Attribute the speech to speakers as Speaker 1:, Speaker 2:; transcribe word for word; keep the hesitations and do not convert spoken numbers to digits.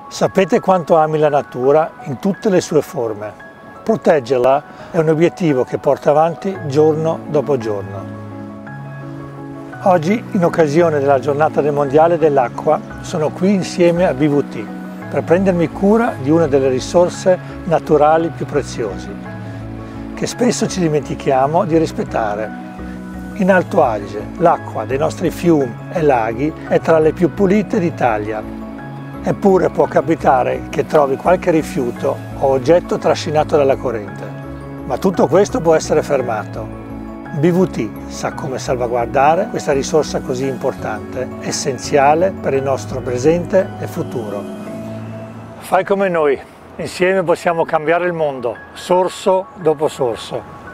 Speaker 1: Sapete quanto ami la natura in tutte le sue forme. Proteggerla è un obiettivo che porto avanti giorno dopo giorno. Oggi, in occasione della giornata del Mondiale dell'Acqua, sono qui insieme a B V T per prendermi cura di una delle risorse naturali più preziose, che spesso ci dimentichiamo di rispettare. In Alto Adige, l'acqua dei nostri fiumi e laghi è tra le più pulite d'Italia. Eppure può capitare che trovi qualche rifiuto o oggetto trascinato dalla corrente. Ma tutto questo può essere fermato. B V T sa come salvaguardare questa risorsa così importante, essenziale per il nostro presente e futuro. Fai come noi, insieme possiamo cambiare il mondo, sorso dopo sorso.